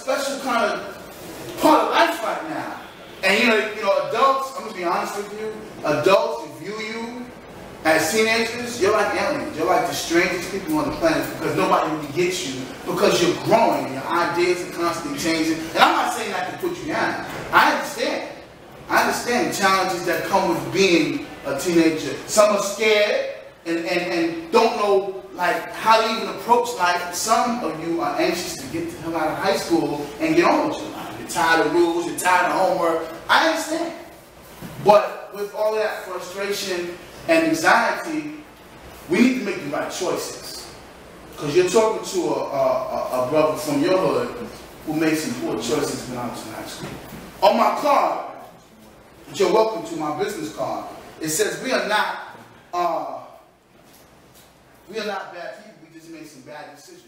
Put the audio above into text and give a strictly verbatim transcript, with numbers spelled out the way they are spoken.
special kind of part of life right now. And you know, you know, adults, I'm gonna be honest with you, adults view you as teenagers, you're like aliens. You're like the strangest people on the planet because nobody really gets you because you're growing. Your ideas are constantly changing. And I'm not saying that to put you down. I understand. I understand the challenges that come with being a teenager. Some are scared and, and, and don't know like how to even approach life. Some of you are anxious to get the hell out of high school and get on with your life. You're tired of rules, you're tired of homework. I understand. But with all that frustration and anxiety, we need to make the right choices. Because you're talking to a, a, a brother from your hood who made some poor choices when I was in high school. On my card, which you're welcome to, my business card, it says we are not, uh, we are not bad people, we just made some bad decisions.